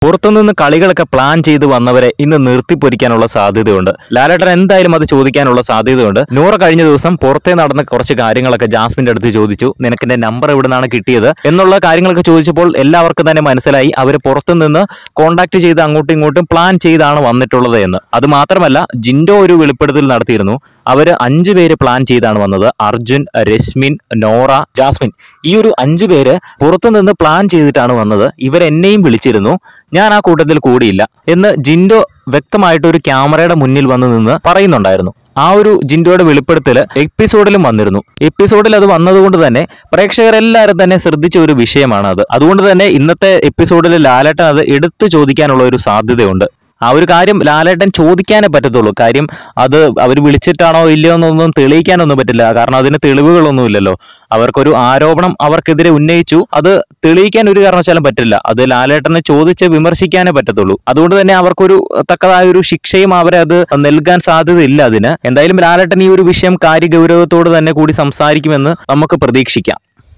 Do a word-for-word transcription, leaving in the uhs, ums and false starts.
പുറത്തുനിന്ന് കളികളൊക്കെ പ്ലാൻ ചെയ്ത് വന്നവരെ ഇന്ന് നിർത്തിപ്പൊരിക്കാനുള്ള സാധ്യതയുണ്ട്. ലാലേട്ടൻ എന്തായാലും അത് ചോദിക്കാനുള്ള സാധ്യതയുണ്ട്. നൂറ കഴിഞ്ഞ ദിവസം പുറത്തേ നടന്ന കുറച്ച് കാര്യങ്ങളൊക്കെ ജാസ്മിന്റെ അടുത്ത് ചോദിച്ചു. നിനക്ക് എന്റെ നമ്പർ എവിടെ നിന്നാണ് കിട്ടിയത് എന്നുള്ള കാര്യങ്ങളൊക്കെ ചോദിച്ചപ്പോൾ എല്ലാവർക്കും തന്നെ മനസ്സിലായി അവർ പുറത്തുനിന്ന് കോൺടാക്ട് ചെയ്ത് അങ്ങോട്ടും ഇങ്ങോട്ടും പ്ലാൻ ചെയ്താണ് വന്നിട്ടുള്ളത് എന്ന്. അത് മാത്രമല്ല, ജിൻഡോ ഒരു വെളിപ്പെടുത്തൽ നടത്തിയിരുന്നു. അവര് അഞ്ചു പേര് പ്ലാൻ ചെയ്താണ് വന്നത്. അർജുൻ, രശ്മിൻ, നോറ, ജാസ്മിൻ, ഈ ഒരു അഞ്ചു പേര് പുറത്തുനിന്ന് പ്ലാൻ ചെയ്തിട്ടാണ് വന്നത്. ഇവരെന്നെയും വിളിച്ചിരുന്നു, ഞാൻ ആ കൂട്ടത്തിൽ കൂടിയില്ല എന്ന് ജിൻഡോ വ്യക്തമായിട്ട് ഒരു ക്യാമറയുടെ മുന്നിൽ വന്ന് നിന്ന് പറയുന്നുണ്ടായിരുന്നു. ആ ഒരു ജിൻഡോയുടെ വെളിപ്പെടുത്തൽ എപ്പിസോഡിലും വന്നിരുന്നു. എപ്പിസോഡിൽ അത് വന്നതുകൊണ്ട് തന്നെ പ്രേക്ഷകരെല്ലാവരും തന്നെ ശ്രദ്ധിച്ച ഒരു വിഷയമാണ് അത്. അതുകൊണ്ട് തന്നെ ഇന്നത്തെ എപ്പിസോഡിൽ ലാലേട്ടൻ അത് എടുത്തു ചോദിക്കാനുള്ള ഒരു സാധ്യതയുണ്ട്. ആ ഒരു കാര്യം ലാലേട്ടൻ ചോദിക്കാനേ പറ്റത്തുള്ളൂ. കാര്യം അത് അവർ വിളിച്ചിട്ടാണോ ഇല്ലയോ എന്നൊന്നും തെളിയിക്കാനൊന്നും പറ്റില്ല. കാരണം അതിന് തെളിവുകളൊന്നും ഇല്ലല്ലോ. അവർക്കൊരു ആരോപണം അവർക്കെതിരെ ഉന്നയിച്ചു, അത് തെളിയിക്കാൻ ഒരു കാരണവശാലും പറ്റില്ല. അത് ലാലേട്ടനെ ചോദിച്ച് വിമർശിക്കാനേ പറ്റത്തുള്ളൂ. അതുകൊണ്ട് തന്നെ അവർക്കൊരു തക്കതായ ഒരു ശിക്ഷയും അവരെ അത് നൽകാൻ സാധ്യതയില്ല. അതിന് എന്തായാലും ലാലേട്ടൻ ഈ ഒരു വിഷയം കാര്യഗൗരവത്തോട് തന്നെ കൂടി സംസാരിക്കുമെന്ന് നമുക്ക് പ്രതീക്ഷിക്കാം.